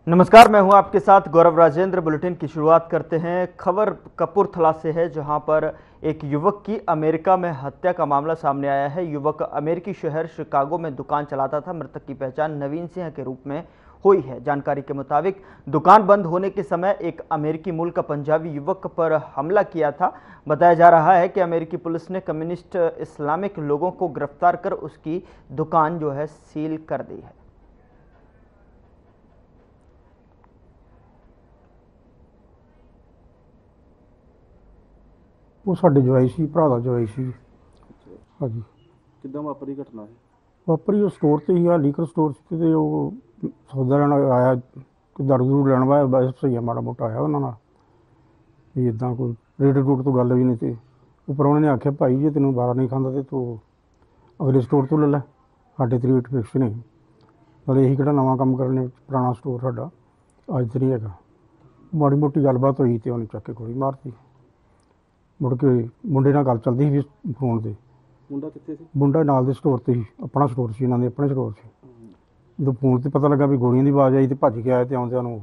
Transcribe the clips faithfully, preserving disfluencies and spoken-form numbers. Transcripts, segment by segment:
नमस्कार, मैं हूं आपके साथ गौरव राजेंद्र। बुलेटिन की शुरुआत करते हैं। खबर कपूरथला से है, जहां पर एक युवक की अमेरिका में हत्या का मामला सामने आया है। युवक अमेरिकी शहर शिकागो में दुकान चलाता था। मृतक की पहचान नवीन सिंह के रूप में हुई है। जानकारी के मुताबिक दुकान बंद होने के समय एक अमेरिकी मूल का पंजाबी युवक पर हमला किया था। बताया जा रहा है कि अमेरिकी पुलिस ने कम्युनिस्ट इस्लामिक लोगों को गिरफ्तार कर उसकी दुकान जो है सील कर दी है। वो साडे जवाई सी, भरा दा जवाई सी। हाँ जी। किद्दां वापरी घटना है? वापरी वो स्टोर ते ही, लीकर स्टोर से ते वो सौदा लैन आया, कोई दारू दूरू लैन वाया, बस सही माड़ा मोटा आया उन्होंने नाल भी इदां कोई रेट रूट तो गल भी नहीं थी। उपर उन्होंने आख्या भाई जे तेन बारा नहीं खाता तो तू अगले स्टोर तो ले लै, साढ़े तो रेट फिक्स नहीं, मतलब यही किहड़ा नवां काम करने, पुराना स्टोर साडा अज तो नहीं हैगा। माड़ी मोटी गलबात हुई तो उन्हें चक के गोली मारती। मुड़ के मुंडे नाल गल चलदी सी फोन ते। मुंडा कित्थे सी? मुंडा नाल दे स्टोर ते ही, अपना स्टोर सी, इन्हां दे अपने स्टोर से। जो फोन ते पता लगा भी गोलियां दी आवाज़ आई तो भज के आए तो आउंदियां नूं।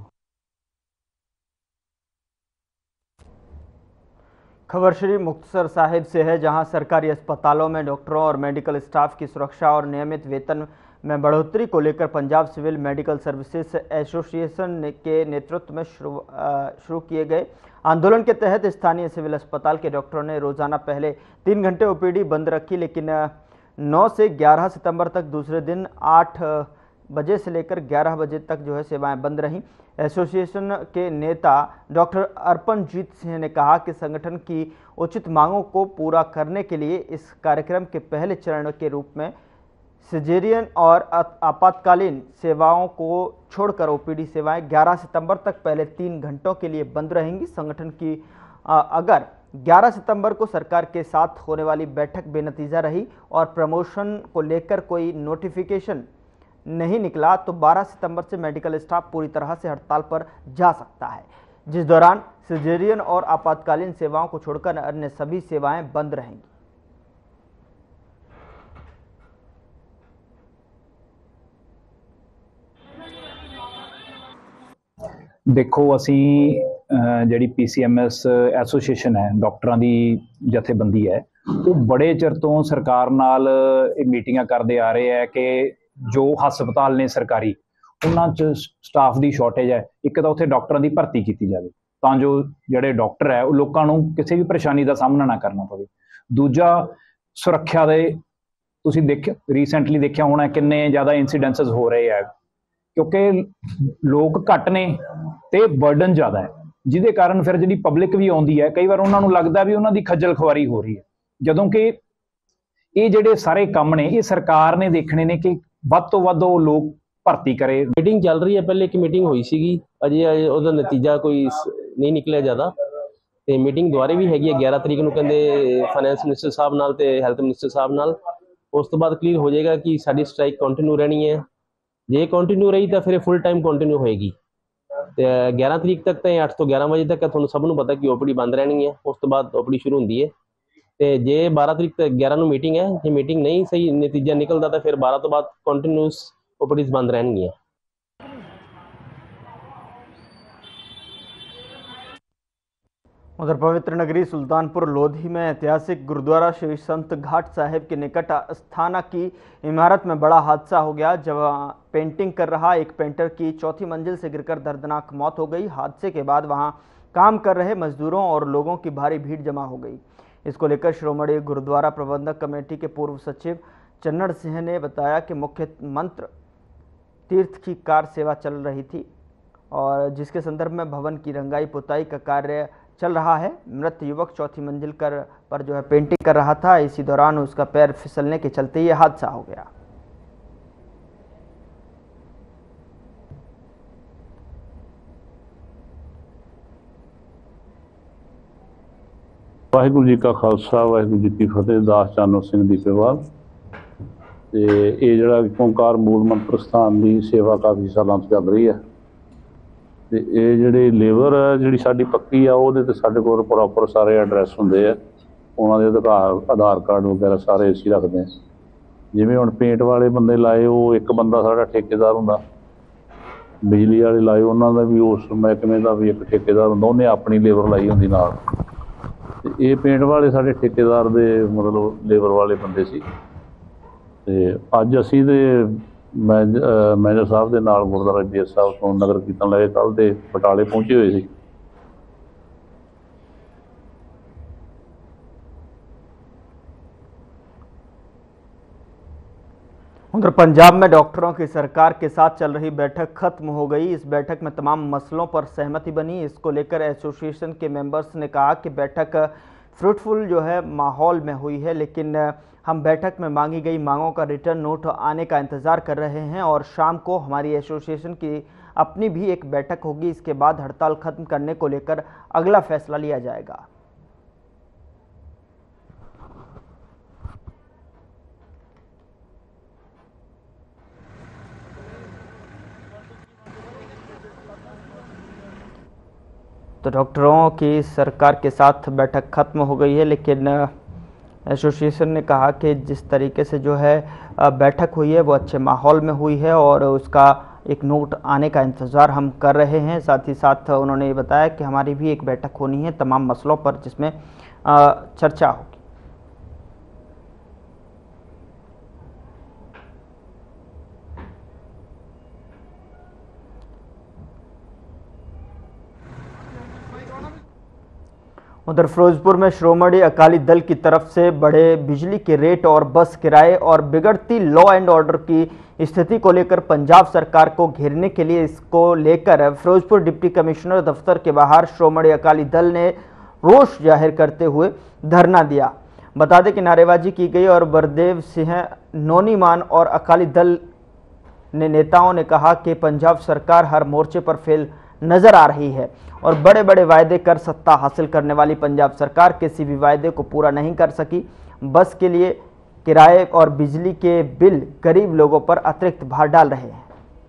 खबर श्री मुक्तसर साहिब से है, जहां सरकारी अस्पतालों में डॉक्टरों और मेडिकल स्टाफ की सुरक्षा और नियमित वेतन में बढ़ोतरी को लेकर Punjab civil medical services association के नेतृत्व में शुरू शुरू किए गए आंदोलन के तहत स्थानीय सिविल अस्पताल के डॉक्टरों ने रोजाना पहले तीन घंटे ओपीडी बंद रखी, लेकिन नौ से ग्यारह सितंबर तक दूसरे दिन आठ बजे से लेकर ग्यारह बजे तक जो है सेवाएं बंद रहीं। एसोसिएशन के नेता डॉक्टर अर्पणजीत सिंह ने कहा कि संगठन की उचित मांगों को पूरा करने के लिए इस कार्यक्रम के पहले चरण के रूप में सिजेरियन और आपातकालीन सेवाओं को छोड़कर ओपीडी सेवाएं ग्यारह सितंबर तक पहले तीन घंटों के लिए बंद रहेंगी। संगठन की अगर ग्यारह सितंबर को सरकार के साथ होने वाली बैठक बेनतीजा रही और प्रमोशन को लेकर कोई नोटिफिकेशन नहीं निकला तो बारह सितंबर से मेडिकल स्टाफ पूरी तरह से हड़ताल पर जा सकता है, जिस दौरान सिजेरियन और आपातकालीन सेवाओं को छोड़कर अन्य सभी सेवाएं बंद रहेंगी। देखो, असी G P C M S association है, डॉक्टरां दी जथेबंदी है, वो बड़े चिर तो सरकार नाल मीटिंगां करते आ रहे हैं कि जो हस्पताल ने सरकारी उन्हां च स्टाफ की शॉर्टेज है। एक तो उत्थे डॉक्टरां की भर्ती की जाए तां जो जिहड़े डॉक्टर है वो लोकां नूं किसी भी परेशानी का सामना ना करना पवे। दूजा, सुरक्षा दे तुसीं देख रीसेंटली देखिया होना किन्ने ज़्यादा इंसीडेंसिस हो रहे हैं, क्योंकि लोग घट ने ते बर्डन ज़्यादा है, जिहदे कारण फिर जिहड़ी पब्लिक भी आउंदी है, कई बार उन्हां नूं लगदा भी उन्हां दी खज्जल खुआरी हो रही है, जदों कि ये जिहड़े सारे काम ने ये सरकार ने देखने ने कि ਵੱਧ ਤੋਂ ਵੱਧ ਉਹ ਲੋਕ ਭਰਤੀ ਕਰੇ। मीटिंग चल रही है, पहले एक मीटिंग हुई सी, अजे ਉਹਦਾ नतीजा कोई नहीं निकलिया ज़्यादा, तो मीटिंग दुबारे भी हैगी है ग्यारह तरीक ਨੂੰ ਕਹਿੰਦੇ फाइनेंस मिनिस्टर साहब नाल ते हैल्थ मिनिस्टर साहब नाल। उस तो बाद क्लीयर हो जाएगा कि साडी स्ट्राइक कंटिन्यू रहनी है। जे कंटिन्यू रही तो फिर फुल टाइम कंटिन्यू होएगी। तो ग्यारह तरीक तक तो अठ तो ग्यारह बजे तक तुहानूं सब नूं पता कि ओपीडी बंद रहनी है, उस तो बाद ओपीडी शुरू होंदी है। तो जे बारह तरीक तक ग्यारह ਨੂੰ मीटिंग है, जे मीटिंग नहीं सही नतीजा निकलता तो फिर बारह तो बाद कंटिन्यूस ओपीडीज बंद रहनगियां। उधर पवित्र नगरी सुल्तानपुर लोधी में ऐतिहासिक गुरुद्वारा श्री संत घाट साहिब के निकट अस्थाना की इमारत में बड़ा हादसा हो गया, जब पेंटिंग कर रहा एक पेंटर की चौथी मंजिल से गिरकर दर्दनाक मौत हो गई। हादसे के बाद वहां काम कर रहे मजदूरों और लोगों की भारी भीड़ जमा हो गई। इसको लेकर श्रोमणी गुरुद्वारा प्रबंधक कमेटी के पूर्व सचिव चन्नड़ सिंह ने बताया कि मुख्य मंत्र तीर्थ की कार सेवा चल रही थी और जिसके संदर्भ में भवन की रंगाई पुताई का कार्य चल रहा है। मृत युवक चौथी मंजिल कर पर जो है पेंटिंग कर रहा था। इसी दौरान उसका पैर फिसलने के चलते ये हादसा हो गया। वाहिगुरू जी का खालसा वाहिगुरू जी की फतेह। दास चानो सिंह दीपेवाल ते ये जिहड़ा ओंकार मूल मंत्र स्थान की सेवा काफ़ी सालों तो चल रही है। तो ये जिहड़ी लेबर है जिहड़ी साडी पक्की आ उहदे ते साडे कोल प्रॉपर सारे एड्रैस हुंदे आ, उन्हां दे आधार आधार कार्ड वगैरह सारे असीं रखदे हैं। जिवें हुण पेंट वाले बंदे लाए वो एक बंदा साडा ठेकेदार हुंदा, ਬਿਜਲੀ ਵਾਲੇ ਲਾਏ ਉਹਨਾਂ ਦਾ ਵੀ ਉਸ ਮਹਿਕਮੇ ਦਾ ਵੀ ਇੱਕ ਠੇਕੇਦਾਰ ਹੁੰਦਾ, ਉਹਨੇ ਆਪਣੀ ਲੇਬਰ ਲਾਈ ਹੁੰਦੀ ਨਾਲ। ਤੇ ਇਹ ਪੇਂਟ ਵਾਲੇ ਸਾਡੇ ਠੇਕੇਦਾਰ ਦੇ ਮਤਲਬ ਲੇਬਰ ਵਾਲੇ ਬੰਦੇ ਸੀ। ਤੇ ਅੱਜ ਅਸੀਂ ਤੇ ਮੈਨੇਜ ਮੈਨੇਜਰ ਸਾਹਿਬ ਦੇ ਨਾਲ ਗੁਰਦੁਆਰਾ ਜੀ ਸਾਹਿਬ ਤੋਂ ਨਗਰ ਕੀਰਤਨ ਲੈ ਕੇ ਕੱਲ੍ਹ ਦੇ ਬਟਾਲੇ ਪਹੁੰਚੇ ਹੋਏ ਸੀ। उधर पंजाब में डॉक्टरों की सरकार के साथ चल रही बैठक खत्म हो गई। इस बैठक में तमाम मसलों पर सहमति बनी। इसको लेकर एसोसिएशन के मेंबर्स ने कहा कि बैठक फ्रूटफुल जो है माहौल में हुई है, लेकिन हम बैठक में मांगी गई मांगों का रिटर्न नोट आने का इंतज़ार कर रहे हैं और शाम को हमारी एसोसिएशन की अपनी भी एक बैठक होगी। इसके बाद हड़ताल खत्म करने को लेकर अगला फैसला लिया जाएगा। तो डॉक्टरों की सरकार के साथ बैठक खत्म हो गई है, लेकिन एसोसिएशन ने कहा कि जिस तरीके से जो है बैठक हुई है वो अच्छे माहौल में हुई है और उसका एक नोट आने का इंतज़ार हम कर रहे हैं। साथ ही साथ उन्होंने ये बताया कि हमारी भी एक बैठक होनी है तमाम मसलों पर, जिसमें चर्चा होगी। उधर फिरोजपुर में श्रोमणी अकाली दल की तरफ से बढ़े बिजली के रेट और बस किराए और बिगड़ती लॉ एंड ऑर्डर की स्थिति को लेकर पंजाब सरकार को घेरने के लिए इसको लेकर फिरोजपुर डिप्टी कमिश्नर दफ्तर के बाहर श्रोमणी अकाली दल ने रोष जाहिर करते हुए धरना दिया। बता दें कि नारेबाजी की गई और बरदेव सिंह नोनीमान और अकाली दल ने नेताओं ने कहा कि पंजाब सरकार हर मोर्चे पर फेल नजर आ रही है और बड़े बड़े वायदे कर सत्ता हासिल करने वाली पंजाब सरकार किसी भी वायदे को पूरा नहीं कर सकी। बस के लिए किराए और बिजली के बिल गरीब लोगों पर अतिरिक्त भार डाल रहे हैं।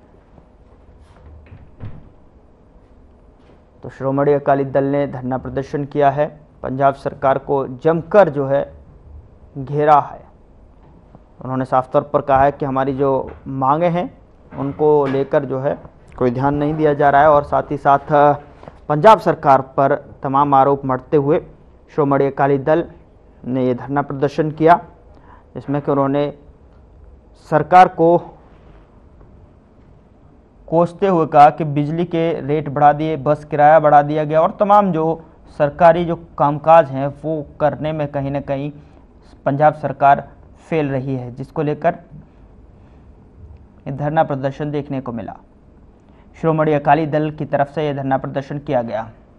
तो श्रोमणी अकाली दल ने धरना प्रदर्शन किया है, पंजाब सरकार को जमकर जो है घेरा है। उन्होंने साफ तौर पर कहा है कि हमारी जो मांगे हैं उनको लेकर जो है कोई ध्यान नहीं दिया जा रहा है और साथ ही साथ पंजाब सरकार पर तमाम आरोप मढ़ते हुए श्रोमणी अकाली दल ने ये धरना प्रदर्शन किया, जिसमें कि उन्होंने सरकार को कोसते हुए कहा कि बिजली के रेट बढ़ा दिए, बस किराया बढ़ा दिया गया और तमाम जो सरकारी जो कामकाज हैं वो करने में कहीं ना कहीं पंजाब सरकार फेल रही है, जिसको लेकर ये धरना प्रदर्शन देखने को मिला। श्रोमणी अकाली दल की तरफ से यह धरना प्रदर्शन किया गया।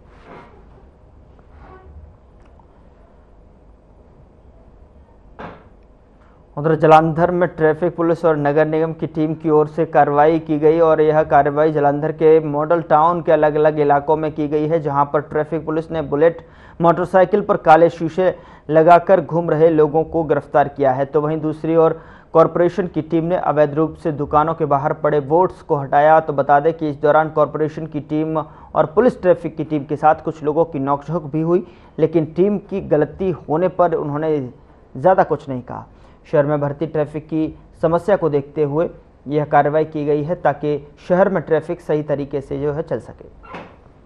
उधर जालंधर में ट्रैफिक पुलिस और नगर निगम की टीम की ओर से कार्रवाई की गई और यह कार्रवाई जालंधर के मॉडल टाउन के अलग अलग इलाकों में की गई है, जहां पर ट्रैफिक पुलिस ने बुलेट मोटरसाइकिल पर काले शीशे लगाकर घूम रहे लोगों को गिरफ्तार किया है। तो वहीं दूसरी ओर कॉरपोरेशन की टीम ने अवैध रूप से दुकानों के बाहर पड़े बोर्ड्स को हटाया। तो बता दें कि इस दौरान कॉरपोरेशन की टीम और पुलिस ट्रैफिक की टीम के साथ कुछ लोगों की नोकझोंक भी हुई, लेकिन टीम की गलती होने पर उन्होंने ज़्यादा कुछ नहीं कहा। शहर में बढ़ती ट्रैफिक की समस्या को देखते हुए यह कार्रवाई की गई है ताकि शहर में ट्रैफिक सही तरीके से जो है चल सके।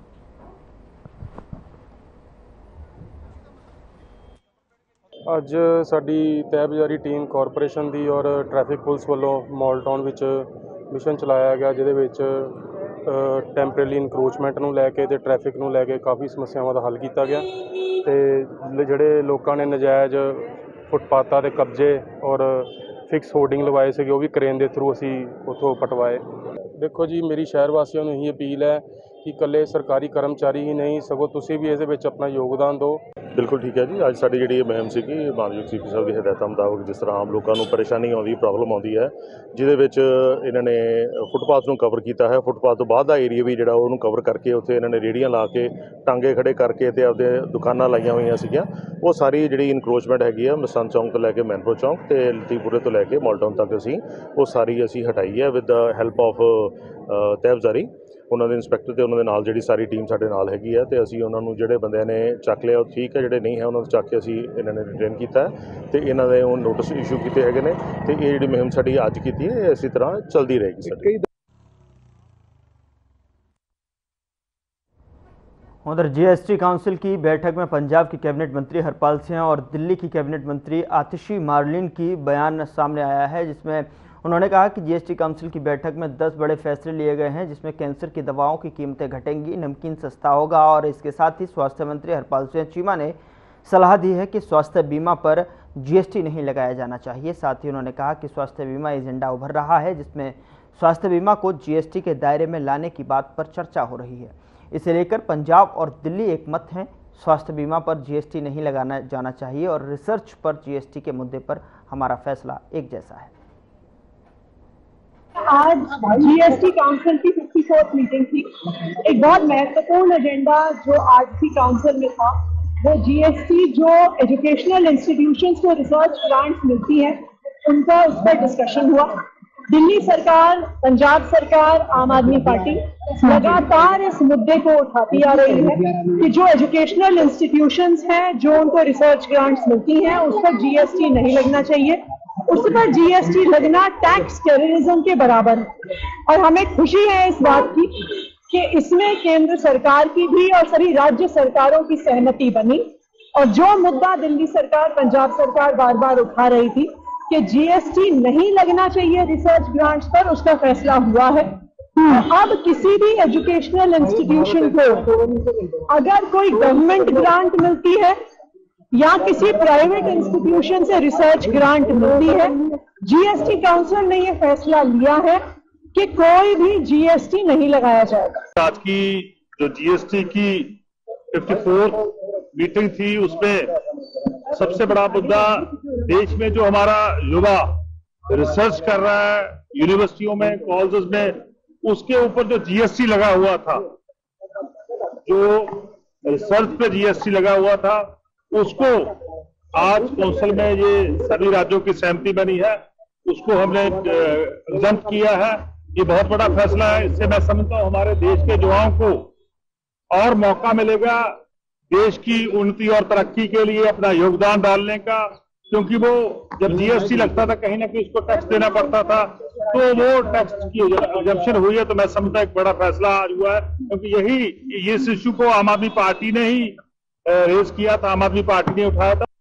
ਅੱਜ ਸਾਡੀ ਤਹਿਬਜ਼ਾਰੀ ਟੀਮ ਕਾਰਪੋਰੇਸ਼ਨ ਦੀ ਔਰ ਟ੍ਰੈਫਿਕ ਪੁਲਿਸ ਵੱਲੋਂ ਮਾਲ ਟਾਊਨ ਵਿੱਚ ਮਿਸ਼ਨ ਚਲਾਇਆ ਗਿਆ, ਜਿਹਦੇ ਵਿੱਚ ਟੈਂਪਰੇਰੀ ਇਨਕਰੋਚਮੈਂਟ ਨੂੰ ਲੈ ਕੇ ਤੇ ਟ੍ਰੈਫਿਕ ਨੂੰ ਲੈ ਕੇ ਕਾਫੀ ਸਮੱਸਿਆਵਾਂ ਦਾ ਹੱਲ ਕੀਤਾ ਗਿਆ ਤੇ ਜਿਹੜੇ ਲੋਕਾਂ ਨੇ ਨਜਾਇਜ਼ ਫੁੱਟਪਾਥਾਂ ਦੇ ਕਬਜ਼ੇ ਔਰ ਫਿਕਸ ਹੋਰਡਿੰਗ ਲਵਾਏ ਸੀਗੇ ਉਹ ਵੀ ਕ੍ਰੇਨ ਦੇ ਥਰੂ ਅਸੀਂ ਉੱਥੋਂ ਪਟਵਾਏ। ਦੇਖੋ ਜੀ, ਮੇਰੀ ਸ਼ਹਿਰ ਵਾਸੀਆਂ ਨੂੰ ਇਹੀ ਅਪੀਲ ਹੈ ਕਿ ਇਕੱਲੇ ਸਰਕਾਰੀ ਕਰਮਚਾਰੀ ਹੀ ਨਹੀਂ ਸਗੋਂ ਤੁਸੀਂ ਵੀ ਇਹਦੇ ਵਿੱਚ ਆਪਣਾ ਯੋਗਦਾਨ ਦਿਓ। ਬਿਲਕੁਲ ਠੀਕ ਹੈ ਜੀ। ਅੱਜ ਸਾਡੀ ਜਿਹੜੀ ਇਹ ਮੁਹਿੰਮ ਸੀਗੀ ਮਾਨਯੋਗ ਸੀ ਪੀ ਸਾਹਿਬ ਦੀ ਹਦਾਇਤਾਂ ਮੁਤਾਬਕ, ਜਿਸ ਤਰ੍ਹਾਂ ਆਮ ਲੋਕਾਂ ਨੂੰ ਪਰੇਸ਼ਾਨੀ ਆਉਂਦੀ, ਪ੍ਰੋਬਲਮ ਆਉਂਦੀ ਹੈ, ਜਿਹਦੇ ਵਿੱਚ ਇਹਨਾਂ ਨੇ ਫੁੱਟਪਾਥ ਨੂੰ ਕਵਰ ਕੀਤਾ ਹੈ। ਫੁੱਟਪਾਥ ਤੋਂ ਬਾਅਦ ਦਾ ਏਰੀਆ ਵੀ ਜਿਹੜਾ ਉਹਨੂੰ ਕਵਰ ਕਰਕੇ ਉੱਥੇ ਇਹਨਾਂ ਨੇ ਰੇਹੜੀਆਂ ਲਾ ਕੇ ਟਾਂਗੇ ਖੜੇ ਕਰਕੇ ਤੇ ਆਪਦੇ ਦੁਕਾਨਾਂ ਲਾਈਆਂ ਹੋਈਆਂ ਸੀਗੀਆਂ। ਉਹ ਸਾਰੀ ਜਿਹੜੀ ਇਨਕਰੋਚਮੈਂਟ ਹੈਗੀ ਆ ਮਸੰਦ ਚੌਂਕ ਤੋਂ ਲੈ ਕੇ ਮੈਨਪੁਰ ਚੌਂਕ ਤੇ ਲਤੀਪੁਰੇ ਤੋਂ ਲੈ ਕੇ ਮਾਲਟਾਊਨ ਤੱਕ ਅਸੀਂ ਉਹ ਸਾਰੀ ਅਸੀਂ ਹਟਾਈ ਹੈ ਵਿਦ ਦਾ ਹੈਲਪ ਆਫ ਤਹਿਬਜ਼ਾਰੀ। ਉਹਨਾਂ ਦੇ ਇੰਸਪੈਕਟਰ ਤੇ ਉਹਨਾਂ ਦੇ ਨਾਲ ਜਿਹੜੀ ਸਾਰੀ ਟੀਮ ਸਾਡੇ ਨਾਲ ਹੈਗੀ ਹੈ ਤੇ ਅਸੀਂ ਉਹਨਾਂ ਨੂੰ ਜਿਹੜੇ ਬੰਦਿਆਂ ਨੇ ਚੱਕ ਲਿਆ ਉਹ ਠੀਕ ਹੈ, ਜਿਹੜੇ ਨਹੀਂ ਹੈ ਉਹਨਾਂ ਨੂੰ ਚੱਕ ਕੇ ਅਸੀਂ ਇਹਨਾਂ ਨੇ ਰਿਟੇਨ ਕੀਤਾ ਤੇ ਇਹਨਾਂ ਦੇ ਉਹ ਨੋਟਿਸ ਇਸ਼ੂ ਕੀਤੇ ਹੈਗੇ ਨੇ ਤੇ ਇਹ ਜਿਹੜੀ ਮੁਹਿੰਮ ਸਾਡੀ ਅੱਜ ਕੀਤੀ ਹੈ ਇਸੇ ਤਰ੍ਹਾਂ ਚੱਲਦੀ ਰਹੇਗੀ ਸਾਡੀ। उधर जीएसटी काउंसिल की बैठक में पंजाब की कैबिनेट मंत्री हरपाल सिंह और दिल्ली की कैबिनेट मंत्री आतिशी मार्लिन की बयान सामने आया है, जिसमें उन्होंने कहा कि जीएसटी काउंसिल की बैठक में दस बड़े फैसले लिए गए हैं, जिसमें कैंसर की दवाओं की कीमतें घटेंगी, नमकीन सस्ता होगा और इसके साथ ही स्वास्थ्य मंत्री हरपाल सिंह चीमा ने सलाह दी है कि स्वास्थ्य बीमा पर जीएसटी नहीं लगाया जाना चाहिए। साथ ही उन्होंने कहा कि स्वास्थ्य बीमा एजेंडा उभर रहा है, जिसमें स्वास्थ्य बीमा को जीएसटी के दायरे में लाने की बात पर चर्चा हो रही है। इसे लेकर पंजाब और दिल्ली एक मत हैं। स्वास्थ्य बीमा पर जीएसटी नहीं लगाना जाना चाहिए और रिसर्च पर जीएसटी के मुद्दे पर हमारा फैसला एक जैसा है। आज जीएसटी काउंसिल की फिफ्टी फोर्थ मीटिंग थी। एक बहुत महत्वपूर्ण एजेंडा जो आज की काउंसिल में था वो जीएसटी जो एजुकेशनल इंस्टीट्यूशंस को रिसर्च ग्रांट्स मिलती हैं उनका उस पर डिस्कशन हुआ। दिल्ली सरकार, पंजाब सरकार, आम आदमी पार्टी लगातार इस मुद्दे को उठाती आ रही है कि जो एजुकेशनल इंस्टीट्यूशंस हैं जो उनको रिसर्च ग्रांट्स मिलती हैं उस पर जीएसटी नहीं लगना चाहिए। उस पर जीएसटी लगना टैक्स टेररिज्म के बराबर है और हमें खुशी है इस बात की कि इसमें केंद्र सरकार की भी और सभी राज्य सरकारों की सहमति बनी। और जो मुद्दा दिल्ली सरकार, पंजाब सरकार बार बार उठा रही थी कि जीएसटी नहीं लगना चाहिए रिसर्च ग्रांट्स पर, उसका फैसला हुआ है। अब किसी भी एजुकेशनल इंस्टीट्यूशन को अगर कोई गवर्नमेंट ग्रांट मिलती है या किसी प्राइवेट इंस्टीट्यूशन से रिसर्च ग्रांट मिलती है, जीएसटी काउंसिल ने यह फैसला लिया है कि कोई भी जीएसटी नहीं लगाया जाएगा। आज की जो जीएसटी की फिफ्टी फोर्थ मीटिंग थी उसमें सबसे बड़ा मुद्दा देश में जो हमारा युवा रिसर्च कर रहा है यूनिवर्सिटियों में, कॉलेजेस में, उसके ऊपर जो जीएसटी लगा हुआ था, जो रिसर्च पे जीएसटी लगा हुआ था, उसको आज काउंसिल में ये सभी राज्यों की सहमति बनी है, उसको हमने एग्जम्प्ट किया है। ये बहुत बड़ा फैसला है। इससे मैं समझता हूं हमारे देश के युवाओं को और मौका मिलेगा देश की उन्नति और तरक्की के लिए अपना योगदान डालने का, क्योंकि वो जब जीएसटी लगता था कहीं ना कहीं उसको टैक्स देना पड़ता था, तो वो टैक्स की एग्जम्पशन हुई है। तो मैं समझता एक बड़ा फैसला आज हुआ है, क्योंकि यही इस इश्यू को आम आदमी पार्टी ने ही रेज किया था, आम आदमी पार्टी ने उठाया था।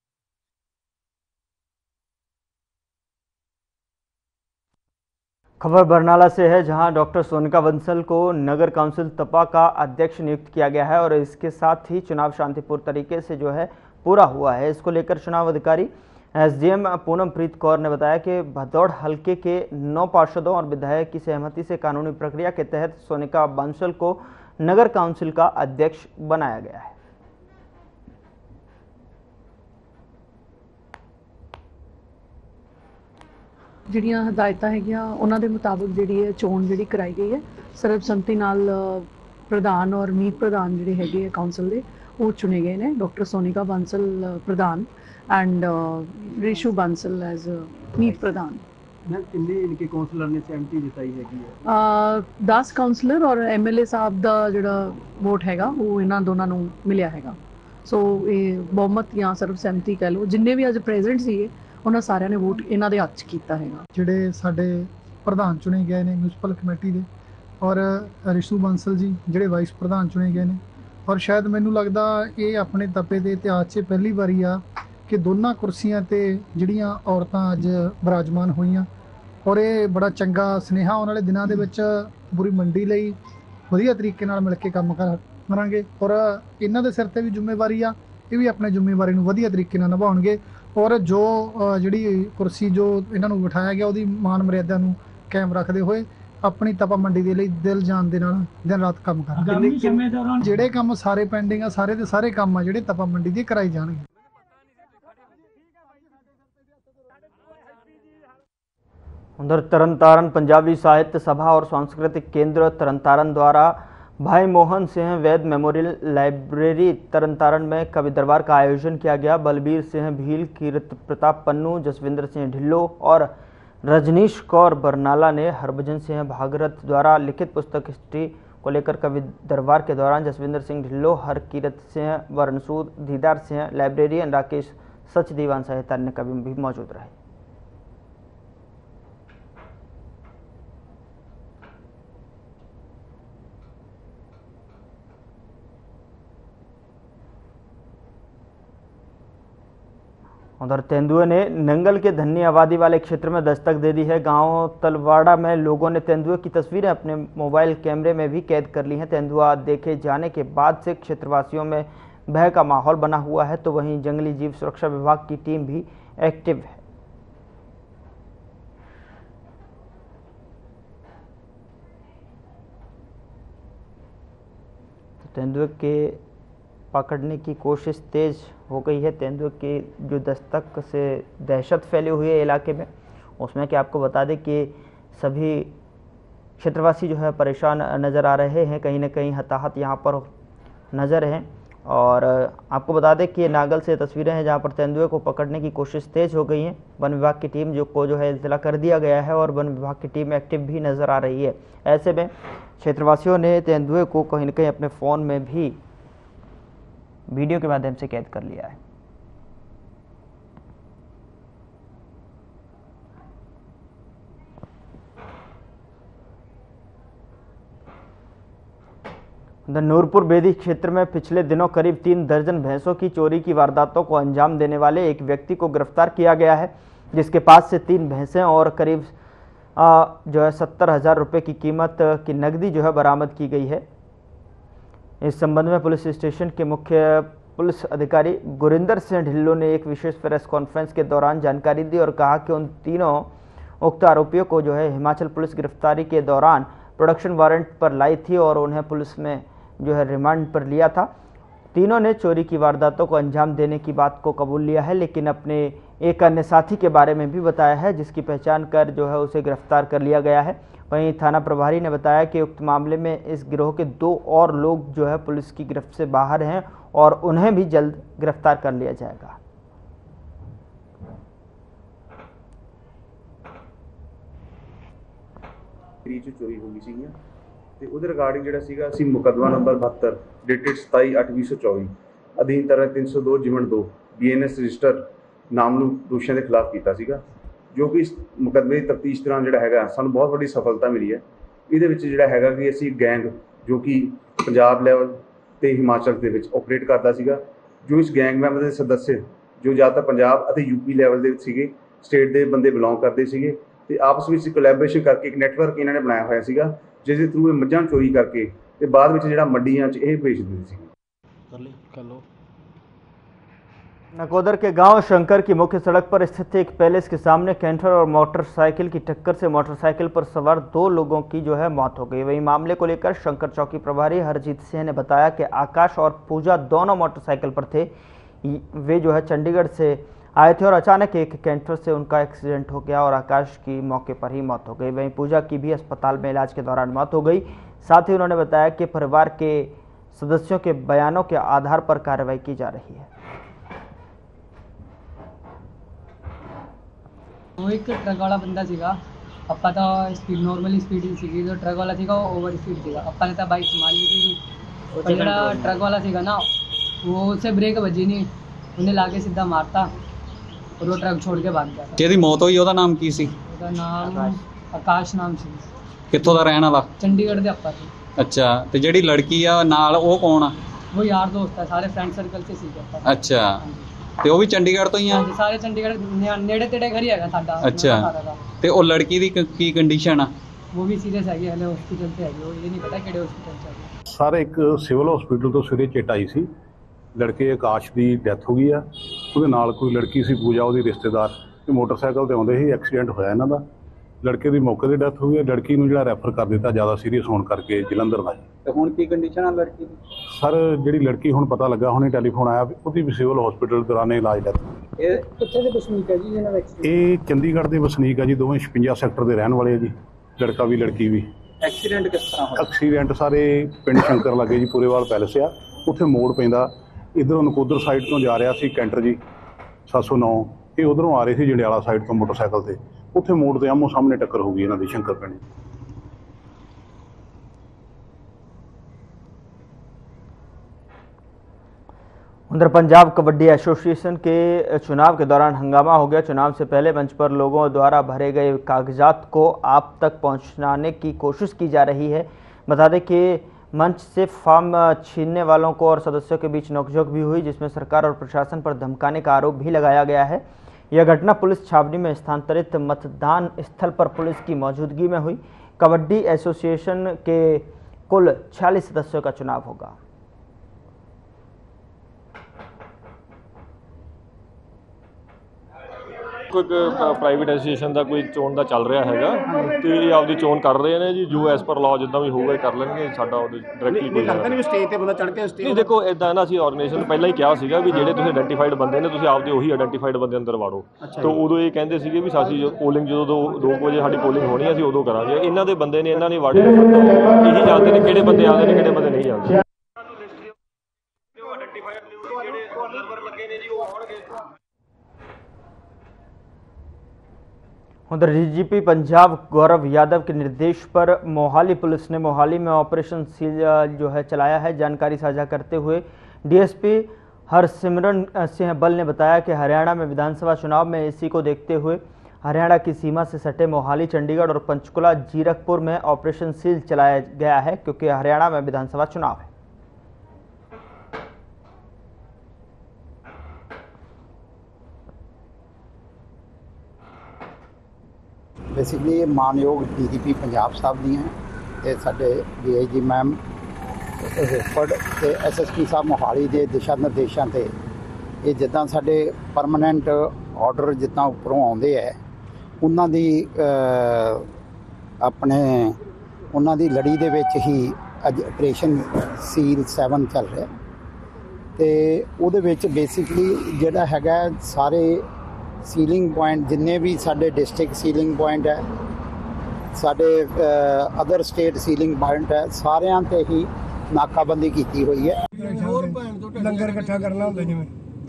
खबर बरनाला से है, जहां डॉक्टर सोनिका बंसल को नगर काउंसिल तपा का अध्यक्ष नियुक्त किया गया है और इसके साथ ही चुनाव शांतिपूर्ण तरीके से जो है पूरा हुआ है। इसको लेकर चुनाव अधिकारी एसडीएम पूनम प्रीत कौर ने बताया कि भदौड़ हलके के नौ पार्षदों और विधायक की सहमति से कानूनी प्रक्रिया के तहत सोनिका बंसल को नगर काउंसिल का अध्यक्ष बनाया गया है। ਜਿਹੜੀਆਂ ਹਦਾਇਤਾਂ ਹੈਗੀਆਂ ਉਹਨਾਂ ਦੇ ਮੁਤਾਬਕ ਜਿਹੜੀ ਹੈ ਚੋਣ ਜਿਹੜੀ ਕਰਾਈ ਗਈ ਹੈ, ਸਰਬਸੰਮਤੀ ਨਾਲ ਪ੍ਰਧਾਨ ਔਰ ਮੀਤ ਪ੍ਰਧਾਨ ਜਿਹੜੇ ਹੈਗੇ ਆ ਕਾਉਂਸਲ ਦੇ ਉਹ ਚੁਣੇ ਗਏ ਨੇ। ਡਾਕਟਰ ਸੋਨਿਕਾ ਬਾਂਸਲ ਪ੍ਰਧਾਨ ਐਂਡ ਰਿਸ਼ੂ ਬਾਂਸਲ ਐਜ਼ ਮੀਤ ਪ੍ਰਧਾਨ। मैम किन्ने इनके काउंसलर ने सहमति जताई हैगी है? दस काउंसलर और एमएलए साहब ਦਾ ਜਿਹੜਾ ਵੋਟ ਹੈਗਾ ਉਹ ਇਹਨਾਂ ਦੋਨਾਂ ਨੂੰ ਮਿਲਿਆ ਹੈਗਾ। ਸੋ ਇਹ ਬਹੁਮਤ ਜਾਂ ਸਰਬਸੰਮਤੀ ਕਹਿ ਲਓ, ਜਿੰਨੇ ਵੀ ਅੱਜ ਪ੍ਰੈਜ਼ੈਂਟ ਸੀਗੇ ਉਹਨਾਂ ਸਾਰਿਆਂ ਨੇ ਵੋਟ ਇਹਨਾਂ ਦੇ ਹੱਥ 'ਚ ਕੀਤਾ ਹੈਗਾ। ਜਿਹੜੇ ਸਾਡੇ ਪ੍ਰਧਾਨ ਚੁਣੇ ਗਏ ਨੇ ਮਿਊਨਿਸਪਲ ਕਮੇਟੀ ਦੇ, ਔਰ ਰਿਸ਼ੂ ਬਾਂਸਲ ਜੀ ਜਿਹੜੇ ਵਾਈਸ ਪ੍ਰਧਾਨ ਚੁਣੇ ਗਏ ਨੇ, ਔਰ ਸ਼ਾਇਦ ਮੈਨੂੰ ਲੱਗਦਾ ਇਹ ਆਪਣੇ ਤਪੇ ਦੇ ਇਤਿਹਾਸ 'ਚ ਪਹਿਲੀ ਵਾਰੀ ਆ ਕਿ ਦੋਨਾਂ ਕੁਰਸੀਆਂ ਤੇ ਜਿਹੜੀਆਂ ਔਰਤਾਂ ਅੱਜ ਬਿਰਾਜਮਾਨ ਹੋਈਆਂ, ਔਰ ਇਹ ਬੜਾ ਚੰਗਾ ਸੁਨੇਹਾ ਆਉਣ ਵਾਲੇ ਦਿਨਾਂ ਦੇ ਵਿੱਚ ਪੂਰੀ ਮੰਡੀ ਲਈ ਵਧੀਆ ਤਰੀਕੇ ਨਾਲ ਮਿਲ ਕੇ ਕੰਮ ਕਰਾਂਗੇ। ਔਰ ਇਹਨਾਂ ਦੇ ਸਿਰ ਤੇ ਵੀ ਜ਼ਿੰਮੇਵਾਰੀ ਆ, ਇਹ ਵੀ ਆਪਣੇ ਜ਼ਿੰਮੇਵਾਰੀ ਨੂੰ ਵਧੀਆ ਤਰੀਕੇ ਨਾਲ ਨਿਭਾਉਣਗੇ। ਔਰ ਜੋ ਜਿਹੜੀ ਕੁਰਸੀ ਜੋ ਇਹਨਾਂ ਨੂੰ ਬਿਠਾਇਆ ਗਿਆ ਉਹਦੀ ਮਾਨ ਮਰਿਆਦਾ ਨੂੰ ਕਾਇਮ ਰੱਖਦੇ ਹੋਏ ਆਪਣੀ ਤਪਾ ਮੰਡੀ ਦੇ ਲਈ ਦਿਲ ਜਾਨ ਦੇ ਨਾਲ ਦਿਨ ਰਾਤ ਕੰਮ ਕਰਾਂਗੇ। ਜਿਹੜੇ ਕੰਮ ਸਾਰੇ ਪੈਂਡਿੰਗ ਆ, ਸਾਰੇ ਦੇ ਸਾਰੇ ਕੰਮ ਆ ਜਿਹੜੇ ਤਪਾ ਮੰਡੀ ਦੇ ਕਰਾਈ ਜਾਣਗੇ। उधर तरनतारन पंजाबी साहित्य सभा और सांस्कृतिक केंद्र तरनतारन द्वारा भाई मोहन सिंह वैद मेमोरियल लाइब्रेरी तरनतारन में कवि दरबार का आयोजन किया गया। बलबीर सिंह भील, कीर्त प्रताप पन्नू, जसविंदर सिंह ढिल्लो और रजनीश कौर बरनाला ने हरभजन सिंह भागरथ द्वारा लिखित पुस्तक हिस्ट्री को लेकर कवि दरबार के दौरान जसविंदर सिंह ढिल्लो, हरकीरत सिंह, वरणसूद, दीदार सिंह, लाइब्रेरियन राकेश सचदीवान सहित अन्य कवि भी मौजूद रहे। उधर तेंदुए ने नंगल के धन्नी आबादी वाले क्षेत्र में दस्तक दे दी है। गांव तलवाड़ा में लोगों ने तेंदुए की तस्वीरें अपने मोबाइल कैमरे में भी कैद कर ली हैं। तेंदुआ देखे जाने के बाद से क्षेत्रवासियों में भय का माहौल बना हुआ है, तो वहीं जंगली जीव सुरक्षा विभाग की टीम भी एक्टिव है। तेंदुए के पकड़ने की कोशिश तेज हो गई है। तेंदुए की जो दस्तक से दहशत फैली हुई है इलाके में, उसमें कि आपको बता दें कि सभी क्षेत्रवासी जो है परेशान नज़र आ रहे हैं, कहीं ना कहीं हताहत यहाँ पर नज़र हैं। और आपको बता दें कि ये नागल से तस्वीरें हैं जहाँ पर तेंदुए को पकड़ने की कोशिश तेज हो गई है। वन विभाग की टीम जो को जो है इत्तला कर दिया गया है और वन विभाग की टीम एक्टिव भी नज़र आ रही है। ऐसे में क्षेत्रवासियों ने तेंदुए को कहीं ना कहीं अपने फ़ोन में भी वीडियो के माध्यम से कैद कर लिया है। उधर नूरपुर बेदी क्षेत्र में पिछले दिनों करीब तीन दर्जन भैंसों की चोरी की वारदातों को अंजाम देने वाले एक व्यक्ति को गिरफ्तार किया गया है, जिसके पास से तीन भैंसें और करीब आ, जो है सत्तर हजार रुपये की कीमत की नकदी जो है बरामद की गई है। इस संबंध में पुलिस स्टेशन के मुख्य पुलिस अधिकारी गुरिंदर सिंह ढिल्लो ने एक विशेष प्रेस कॉन्फ्रेंस के दौरान जानकारी दी और कहा कि उन तीनों उक्त आरोपियों को जो है हिमाचल पुलिस गिरफ्तारी के दौरान प्रोडक्शन वारंट पर लाई थी और उन्हें पुलिस में जो है रिमांड पर लिया था। तीनों ने चोरी की वारदातों को अंजाम देने की बात को कबूल लिया है, लेकिन अपने एक अन्य साथी के बारे में भी बताया है, जिसकी पहचान कर जो है उसे गिरफ्तार कर लिया गया है। वहीं थाना प्रभारी ने बताया कि उक्त मामले में इस गिरोह के दो और लोग जो है पुलिस की गिरफ्त से बाहर हैं और उन्हें भी जल्द गिरफ्तार कर लिया जाएगा। चोरी हो गई सी ਤੇ ਉਹਦੇ ਰਿਗਾਰਡਿੰਗ ਜਿਹੜਾ ਸੀਗਾ ਅਸੀਂ ਮੁਕੱਦਮਾ ਨੰਬਰ ਬਹੱਤਰ ਡੇਟਡ ਸਤਾਈ ਅੱਠ ਵੀਹ ਸੌ ਚੌਵੀ ਅਧੀਨ ਧਾਰਾ ਤਿੰਨ ਸੌ ਦੋ ਜਿਮਨ ਦੋ ਬੀਐਨਐਸ ਰਜਿਸਟਰ ਨਾਮਲੂ ਦੋਸ਼ੀਆਂ ਦੇ ਖਿਲਾਫ ਕੀਤਾ ਸੀਗਾ, ਜੋ ਕਿ ਇਸ ਮੁਕੱਦਮੇ ਦੀ ਤਫਤੀਸ਼ ਦੌਰਾਨ ਜਿਹੜਾ ਹੈਗਾ ਸਾਨੂੰ ਬਹੁਤ ਵੱਡੀ ਸਫਲਤਾ ਮਿਲੀ ਹੈ। ਇਹਦੇ ਵਿੱਚ ਜਿਹੜਾ ਹੈਗਾ ਕਿ ਅਸੀਂ ਗੈਂਗ ਜੋ ਕਿ ਪੰਜਾਬ ਲੈਵਲ ਤੇ ਹਿਮਾਚਲ ਦੇ ਵਿੱਚ ਆਪਰੇਟ ਕਰਦਾ ਸੀਗਾ, ਜੋ ਇਸ ਗੈਂਗ ਮੈਂਬਰ ਦੇ ਸਦੱਸਿਆ ਜੋ ਜ਼ਿਆਦਾਤਰ ਪੰਜਾਬ ਅਤੇ ਯੂਪੀ ਲੈਵਲ ਦੇ ਵਿੱਚ ਸੀਗੇ, ਸਟੇਟ ਦੇ ਬੰਦੇ ਬਿਲੋਂਗ ਕਰਦੇ ਸੀਗੇ ਤੇ ਆਪਸ ਵਿੱਚ ਕੋਲੈਬੋਰੇਸ਼ਨ ਕਰਕੇ ਇੱਕ ਨੈਟਵਰਕ ਇਹਨਾਂ ਨੇ ਬਣਾਇਆ ਹੋਇਆ ਸੀਗਾ, जिस थ्रू ये मझां चोरी करके ते बाद में जिहड़ा मंडियां च ये बेच दिंदे सी। नकोदर के गांव शंकर की मुख्य सड़क पर स्थित एक पैलेस के सामने कैंटर और मोटरसाइकिल की टक्कर से मोटरसाइकिल पर सवार दो लोगों की जो है मौत हो गई। वहीं मामले को लेकर शंकर चौकी प्रभारी हरजीत सिंह ने बताया कि आकाश और पूजा दोनों मोटरसाइकिल पर थे। वे जो है चंडीगढ़ से आए थे और अचानक एक कैंटर से उनका एक्सीडेंट हो गया और आकाश की मौके पर ही मौत हो गई। वहीं पूजा की भी अस्पताल में इलाज के दौरान मौत हो गई। साथ ही उन्होंने बताया कि परिवार के सदस्यों के बयानों के आधार पर कार्रवाई की जा रही है। वो एक ट्रक वाला बंदा सीगा, अपा तो स्पीड नॉर्मली स्पीड ही सीगी, जो ट्रक वाला सीगा वो ओवर स्पीड सीगा, अपा ने तो बाइक संभाल ली थी। और जो ट्रक वाला सीगा ना, वो उसे ब्रेक बजी नहीं, उन्हें लाके सीधा मारता और वो ट्रक छोड़ के भाग गया। ਕਿਹਦੀ ਮੌਤ ਹੋਈ ਉਹਦਾ ਨਾਮ ਕੀ ਸੀ? ਉਹਦਾ ਨਾਮ ਆਕਾਸ਼ ਨਾਮ ਸੀ। ਕਿੱਥੋਂ ਦਾ ਰਹਿਣ ਵਾਲਾ? ਚੰਡੀਗੜ੍ਹ ਦੇ ਆਪਾਂ ਸੀ। ਅੱਛਾ, ਤੇ ਜਿਹੜੀ ਲੜਕੀ ਆ ਨਾਲ ਉਹ ਕੌਣ ਆ? ਉਹ ਯਾਰ ਦੋਸਤ ਹੈ, ਸਾਰੇ ਫਰੈਂਡ ਸਰਕਲ ਚ ਸੀ ਆਪਾਂ। ਅੱਛਾ, ਤੇ ਉਹ ਵੀ ਚੰਡੀਗੜ੍ਹ ਤੋਂ ਹੀ ਆ? ਸਾਰੇ ਚੰਡੀਗੜ੍ਹ ਨੇੜੇ ਤੇੜੇ ਘਰ ਹੀ ਹੈਗਾ ਸਾਡਾ। ਅੱਛਾ, ਤੇ ਉਹ ਲੜਕੀ ਦੀ ਕੀ ਕੰਡੀਸ਼ਨ ਆ? ਉਹ ਵੀ ਸੀਰੀਅਸ ਹੈਗੀ, ਹਲੇ ਹਸਪੀਟਲ ਤੇ ਹੈਗੀ, ਉਹ ਇਹ ਨਹੀਂ ਪਤਾ ਕਿਹੜੇ ਹਸਪੀਟਲ ਚ ਹੈਗੀ। ਸਰ ਇੱਕ ਸਿਵਲ ਹਸਪੀਟਲ ਤੋਂ ਸਵੇਰੇ ਚਿੱਟ ਆਈ ਸੀ, ਲੜਕੇ ਆਕਾਸ਼ ਦੀ ਡੈਥ ਹੋ ਗਈ ਆ, ਉਹਦੇ ਨਾਲ ਕੋਈ ਲੜਕੀ ਸੀ ਪੂਜਾ, ਉਹਦੀ ਰਿਸ਼ਤੇਦਾਰ, ਇਹ ਮੋਟਰਸਾਈਕਲ ਤੇ ਆਉਂਦੇ ਸੀ, ਐਕਸੀਡੈਂਟ ਹੋਇਆ ਇਹਨਾਂ ਦਾ, ਲੜਕੇ ਦੀ ਮੌਕੇ 'ਤੇ ਡੈਥ ਹੋ ਗਈ। ਲੜਕੀ ਨੂੰ ਜਿਹੜਾ ਰੈਫਰ ਕਰ ਦਿੱਤਾ ਜ਼ਿਆਦਾ ਸੀਰੀਅਸ ਹੋਣ ਕਰਕੇ ਜਲੰਧਰ ਦਾ। ਤੇ ਹੁਣ ਕੀ ਕੰਡੀਸ਼ਨ ਆ ਲੜਕੀ ਦੀ? ਸਰ ਜਿਹੜੀ ਲੜਕੀ ਹੁਣ ਪਤਾ ਲੱਗਾ, ਹੁਣੇ ਟੈਲੀਫੋਨ ਆਇਆ, ਉਹਦੀ ਵੀ ਸਿਵਲ ਹਸਪੀਟਲ ਦੌਰਾਨੇ ਇਲਾਜ ਡੈਥ। ਇਹ ਕਿੱਥੇ ਦੇ ਵਸਨੀਕ ਹੈ ਜੀ ਇਹਨਾਂ ਦਾ? ਇਹ ਚੰਡੀਗੜ੍ਹ ਦੇ ਵਸਨੀਕ ਆ ਜੀ, ਦੋਵੇਂ ਛਪੰਜਾ ਸੈਕਟਰ ਦੇ ਰਹਿਣ ਵਾਲੇ ਆ ਜੀ, ਲੜਕਾ ਵੀ ਲੜਕੀ ਵੀ। ਐਕਸੀਡੈਂਟ ਕਿਸ ਤਰ੍ਹਾਂ ਹੋਇਆ? ਐਕਸੀਡੈਂਟ ਸਾਰੇ ਪਿੰਡ ਸ਼ੰਕਰ ਲੱਗੇ ਜੀ, ਪੂਰੇਵਾਲ ਪੈਲਸ ਆ, ਉੱਥੇ ਮੋੜ ਪੈਂਦਾ, ਇੱਧਰੋਂ ਨਕੋਦਰ ਸਾਈਡ ਤੋਂ ਜਾ ਰਿਹਾ ਸੀ ਕੈਂਟਰ ਜੀ ਸੱਤ ਸੌ ਨੌ, ਇਹ ਉਧਰੋਂ ਆ ਰਹੇ ਸੀ ਜੰਡਿਆਲਾ ਸਾਈਡ ਤੋਂ ਮੋਟਰਸਾਈਕਲ ਤੇ, ਉੱਥੇ ਮੋੜ ਤੇ ਆਮੋ ਸਾਹਮਣੇ ਟੱਕਰ ਹੋ ਗਈ ਇਹਨਾਂ ਦੀ ਸ਼ੰਕਰ ਪਿੰਡ। उधर पंजाब कबड्डी एसोसिएशन के चुनाव के दौरान हंगामा हो गया। चुनाव से पहले मंच पर लोगों द्वारा भरे गए कागजात को आप तक पहुंचाने की कोशिश की जा रही है। बता दें कि मंच से फॉर्म छीनने वालों को और सदस्यों के बीच नोकझोंक भी हुई, जिसमें सरकार और प्रशासन पर धमकाने का आरोप भी लगाया गया है। यह घटना पुलिस छावनी में स्थानांतरित मतदान स्थल पर पुलिस की मौजूदगी में हुई। कबड्डी एसोसिएशन के कुल छियालीस सदस्यों का चुनाव होगा। ਕੋਈ ਪ੍ਰਾਈਵੇਟ ਐਸੋਸੀਏਸ਼ਨ ਦਾ ਕੋਈ ਚੋਣ ਦਾ ਚੱਲ ਰਿਹਾ ਹੈਗਾ ਤੇ ਇਹ ਆਪਦੀ ਚੋਣ ਕਰ ਰਹੇ ਨੇ ਜੀ, ਜੋ ਐਸ ਪਰ ਲਾਅ ਜਿੱਦਾਂ ਵੀ ਹੋਊਗਾ ਇਹ ਕਰ ਲੈਣਗੇ। ਸਾਡਾ ਉਹਦੇ ਡਾਇਰੈਕਟਲੀ ਕੋਈ ਲੱਗਦਾ ਨਹੀਂ ਸਟੇਜ ਤੇ ਬੰਦਾ ਚੜ ਕੇ ਸਟੇਜ ਨਹੀਂ। ਦੇਖੋ ਇਦਾਂ ਨਾ, ਅਸੀਂ ਆਰਗੇਨਾਈਜੇਸ਼ਨ ਨੂੰ ਪਹਿਲਾਂ ਹੀ ਕਿਹਾ ਸੀਗਾ ਵੀ ਜਿਹੜੇ ਤੁਸੀਂ ਆਇਡੈਂਟੀਫਾਈਡ ਬੰਦੇ ਨੇ ਤੁਸੀਂ ਆਪਦੇ ਉਹੀ ਆਇਡੈਂਟੀਫਾਈਡ ਬੰਦੇ ਅੰਦਰ ਵਾੜੋ। ਤਾਂ ਉਦੋਂ ਇਹ ਕਹਿੰਦੇ ਸੀਗੇ ਵੀ ਸਾਡੀ ਪੋਲਿੰਗ ਜਦੋਂ ਦੋ ਵਜੇ ਸਾਡੀ ਪੋਲਿੰਗ ਹੋਣੀ ਹੈ ਅਸੀਂ ਉਦੋਂ ਕਰਾਂਗੇ। ਇਹਨਾਂ ਦੇ ਬੰਦੇ ਨੇ, ਇਹਨਾਂ ਨੇ ਵਾੜੇ ਇਹੀ ਜਾਣਦੇ ਨੇ ਕਿਹੜੇ ਬੰਦੇ ਆਉਂਦੇ ਨੇ ਕਿਹੜੇ ਬੰਦੇ ਨਹੀਂ ਆਉਂਦੇ। उधर डीजीपी पंजाब गौरव यादव के निर्देश पर मोहाली पुलिस ने मोहाली में ऑपरेशन सील जो है चलाया है। जानकारी साझा करते हुए डीएसपी हरसिमरन सिंह बल ने बताया कि हरियाणा में विधानसभा चुनाव में इसी को देखते हुए हरियाणा की सीमा से सटे मोहाली, चंडीगढ़ और पंचकुला, जीरकपुर में ऑपरेशन सील चलाया गया है, क्योंकि हरियाणा में विधानसभा चुनाव है। बेसिकली ये मानयोग डी जी पी पंजाब साहब दी हैं ते साडे डी आई जी मैम रोपड़ ते एस एस पी साहब मोहाली के दिशा निर्देशों से ये जिद्दां साडे परमानेंट ऑर्डर जिद्दां उपरों आउंदे है उन्हां दी अपने उन्हां दी लड़ी दे विच ही अज ऑपरेशन सील सैवन चल रहा ते उहदे विच बेसिकली जिहड़ा हैगा सारे सीलिंग पॉइंट जिन्ने भी साडे डिस्ट्रिक्ट सीलिंग पॉइंट है, साडे अदर स्टेट सीलिंग पॉइंट है, सारियां ते ही नाकाबंदी की हुई है। लंगर इकट्ठा करना होंदा जिवें।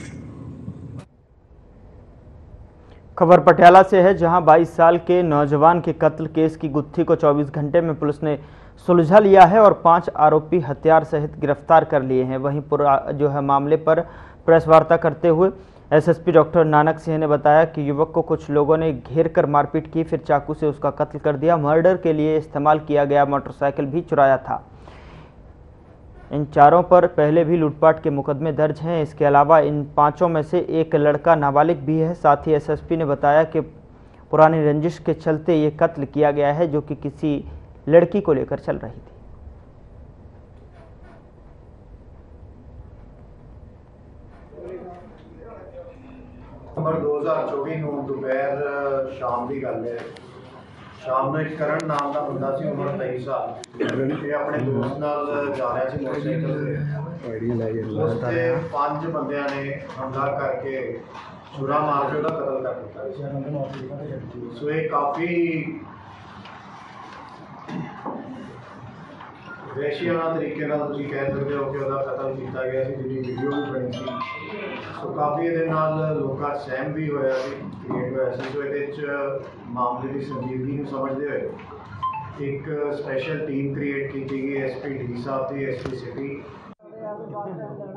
खबर पटियाला से है, जहां बाईस साल के नौजवान के कत्ल केस की गुत्थी को चौबीस घंटे में पुलिस ने सुलझा लिया है और पांच आरोपी हथियार सहित गिरफ्तार कर लिए हैं। वहीं पूरा जो है मामले पर प्रेस वार्ता करते हुए एसएसपी डॉक्टर नानक सिंह ने बताया कि युवक को कुछ लोगों ने घेर कर मारपीट की, फिर चाकू से उसका कत्ल कर दिया। मर्डर के लिए इस्तेमाल किया गया मोटरसाइकिल भी चुराया था। इन चारों पर पहले भी लूटपाट के मुकदमे दर्ज हैं। इसके अलावा इन पांचों में से एक लड़का नाबालिग भी है। साथ ही एसएसपी ने बताया कि पुरानी रंजिश के चलते ये कत्ल किया गया है, जो कि किसी लड़की को लेकर चल रही थी। नवंबर दो हज़ार चौबी ਨੂੰ ਦੁਪਹਿਰ ਸ਼ਾਮ ਦੀ ਗੱਲ ਹੈ। ਸ਼ਾਮ ਨੂੰ ਇੱਕ ਕਰਨ ਨਾਮ ਦਾ ਬੰਦਾ ਸੀ, ਉਮਰ ਤੇਈ ਸਾਲ, ਇਹ ਆਪਣੇ ਦੋਸਤ ਨਾਲ ਜਾ ਰਿਹਾ ਸੀ ਮੋਟਰਸਾਈਕਲ ਤੇ। ਉਸ ਤੇ ਪੰਜ ਬੰਦਿਆਂ ਨੇ ਹਮਲਾ ਕਰਕੇ ਛੁਰਾ ਮਾਰ ਕੇ ਉਹਦਾ ਕਤਲ ਕਰ ਦਿੱਤਾ। ਸੋ ਇਹ ਕਾਫੀ ਵਹਿਸ਼ੀਆਨਾ ਤਰੀਕੇ ਨਾਲ ਤੁਸੀਂ ਕਹਿ ਸਕਦੇ ਹੋ ਕਿ ਉਹਦਾ ਕਤਲ ਕੀਤਾ ਗਿਆ ਸੀ, ਜਿਹਦੀ ਵੀਡੀਓ ਵੀ ਬਣੀ ਸੀ। ਸੋ ਕਾਫੀ ਇਹਦੇ ਨਾਲ ਲੋਕਾਂ ਸਹਿਮ ਵੀ ਹੋਇਆ ਸੀ, ਕ੍ਰੀਏਟ ਹੋਇਆ ਸੀ। ਸੋ ਇਹਦੇ 'ਚ ਮਾਮਲੇ ਦੀ ਸੰਜੀਦਗੀ ਨੂੰ ਸਮਝਦੇ ਹੋਏ ਇੱਕ ਸਪੈਸ਼ਲ टीम क्रिएट की गई एस पी डी साहब की, एस पी सिटी।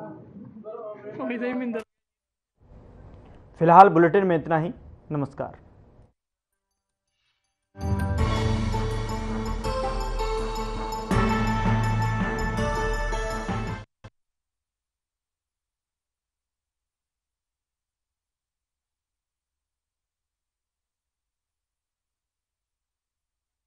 फिलहाल बुलेटिन में इतना ही। नमस्कार।